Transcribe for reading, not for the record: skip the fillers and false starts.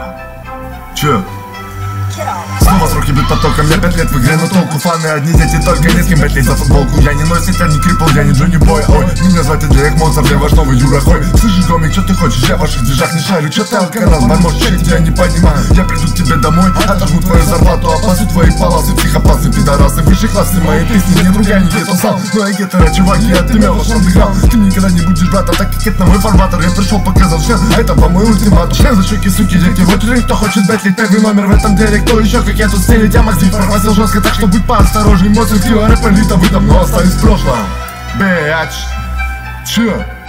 Чё? Снова с руки бьют потоком, я 5 лет в игре, но толку фаны одни дети, только не с кем 5 лет за футболку. Я не носит, я не крипл, я не Джонни Бой. Ой, меня звать для их монстров, я ваш новый Юрахой. Слышишь, гомик, что ты хочешь, я в ваших движах не шарю. Чё ты алканал, может, я тебя не понимаю. Я приду к тебе домой, отожму твою зарплату, опасу твои полосы, психопасы, пидорасы. Высшие классы мои песни, не другая, не гетто сам. Но я гетера, чувак, я отымел ваш андеграунд. Ты никогда не будешь брата, так как это мой фарватер. Я пришел, показал всем, это по мой ультиматум. Шлем за щеки, суки, дети, вот люди, кто хочет бэтлить первый номер в этом деле. Кто еще, как я тут стелить, я мастер промазил жестко, так что будь поосторожней. Мой срыв, рэпер, лито, вы давно остались в прошлом. Бэч, чё?